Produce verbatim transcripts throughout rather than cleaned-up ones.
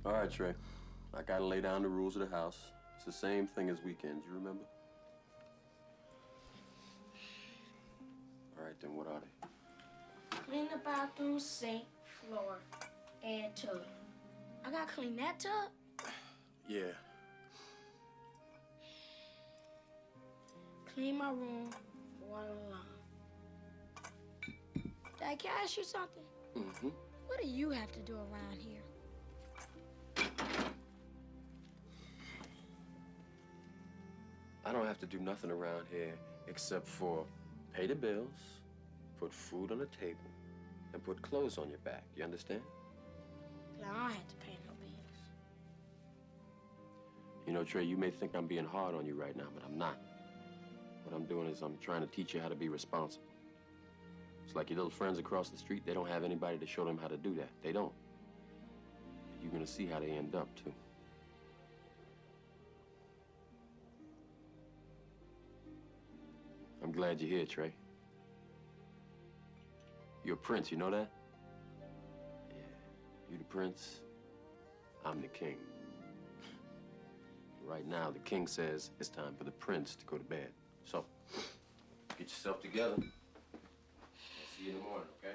All right, Trey. I gotta lay down the rules of the house. It's the same thing as weekends, you remember? All right, then what are they? Clean the bathroom, sink, floor, and tub. I gotta clean that tub? Yeah. Clean my room, water the lawn. Dad, can I ask you something? Mm-hmm. What do you have to do around here? I don't have to do nothing around here except for pay the bills, put food on the table, and put clothes on your back. You understand? I don't have to pay no bills. You know, Trey, you may think I'm being hard on you right now, but I'm not. What I'm doing is I'm trying to teach you how to be responsible. It's like your little friends across the street, they don't have anybody to show them how to do that. They don't. You're gonna see how they end up, too. I'm glad you're here, Trey. You're a prince, you know that? Yeah. You the prince, I'm the king. Right now, the king says it's time for the prince to go to bed. So, get yourself together. I'll see you in the morning, okay?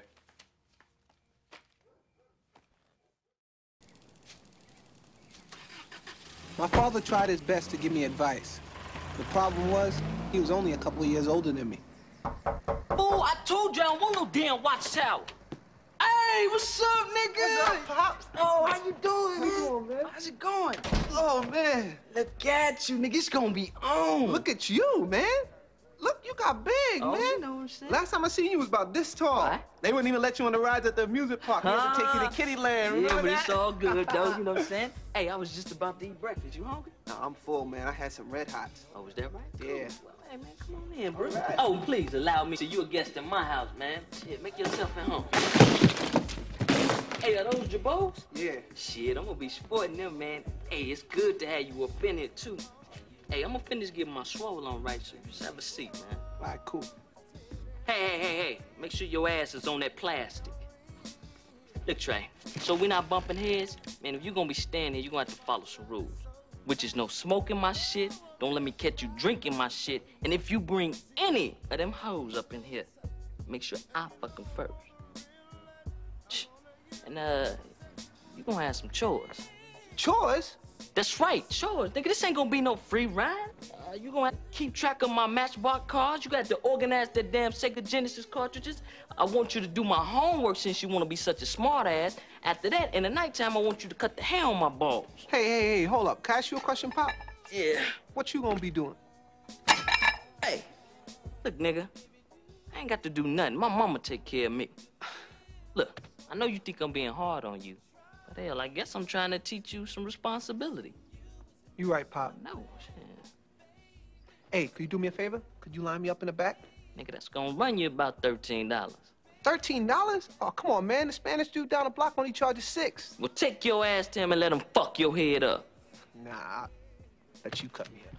My father tried his best to give me advice. The problem was, he was only a couple of years older than me. Fool, I told you I don't want no damn watchtower. Hey, what's up, nigga? What's up, Pops? Oh, how you doing, man? How you doing, man? How's it going? Oh, man. Look at you, nigga. It's gonna be on. Look at you, man. Look, you got big, oh, man. You know what I'm saying? Last time I seen you was about this tall. What? They wouldn't even let you on the rides at the amusement park. We had to take you to Kitty Land. Remember Yeah, but that? it's all good, though. You know what I'm saying? Hey, I was just about to eat breakfast. You hungry? No, I'm full, man. I had some Red Hots. Oh, is that right? Yeah. Cool. Well, hey, man, come on in, bro. Right. Oh, please allow me. So you a guest in my house, man. Shit, make yourself at home. Hey, are those Jabos? Yeah. Shit, I'm gonna be sporting them, man. Hey, it's good to have you up in it, too. Hey, I'm gonna finish getting my swole on right, so just have a seat, man. All right, cool. Hey, hey, hey, hey, make sure your ass is on that plastic. Look, Trey, so we're not bumping heads? Man, if you're gonna be staying here, you're gonna have to follow some rules. Which is no smoking my shit, don't let me catch you drinking my shit, and if you bring any of them hoes up in here, make sure I fuck them first. And, uh, you gonna have some chores. Chores? That's right, chores. Nigga, this ain't gonna be no free ride. Uh, you gonna have to keep track of my Matchbox cards. You got to organize that damn Sega Genesis cartridges. I want you to do my homework since you wanna be such a smart ass. After that, in the nighttime, I want you to cut the hair on my balls. Hey, hey, hey, hold up. Can I ask you a question, Pop? Yeah. What you gonna be doing? Hey, look, nigga, I ain't got to do nothing. My mama take care of me. Look, I know you think I'm being hard on you, but hell, I guess I'm trying to teach you some responsibility. You right, Pop. No, shit. Hey, could you do me a favor? Could you line me up in the back? Nigga, that's gonna run you about thirteen dollars. thirteen dollars? Oh, come on, man. The Spanish dude down the block only charges six. Well, take your ass to him and let him fuck your head up. Nah, I'll let you cut me up.